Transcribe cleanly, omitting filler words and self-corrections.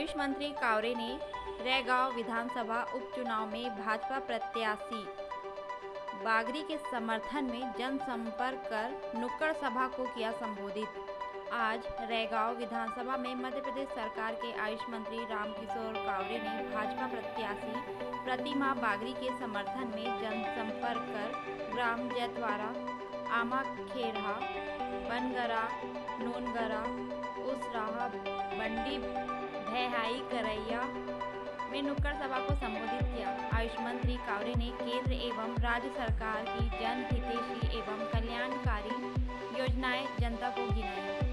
आयुष मंत्री कावरे ने रैगांव विधानसभा उपचुनाव में भाजपा प्रत्याशी बागरी के समर्थन में जनसंपर्क कर नुक्कड़ सभा को किया संबोधित। आज रैगांव विधानसभा में मध्य प्रदेश सरकार के आयुष मंत्री रामकिशोर कावरे ने भाजपा प्रत्याशी प्रतिमा बागरी के समर्थन में जनसंपर्क कर ग्राम जैतवारा, आमाखेड़ा, बनगरा, नूनगरा, उसराहा, बंडी, भैहाई, करैया में नुक्कड़ सभा को संबोधित किया। आयुष मंत्री कावरे ने केंद्र एवं राज्य सरकार की जन हितैषी एवं कल्याणकारी योजनाएं जनता को गिनाई।